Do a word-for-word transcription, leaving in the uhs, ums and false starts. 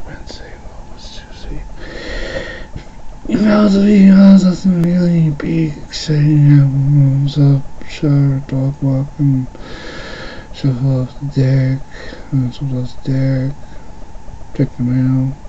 Wednesday, what was Tuesday? About the videos, nothing really big, exciting. What's up? Shower, dog walking, shuffle off the deck, shuffle off the deck, check the mail.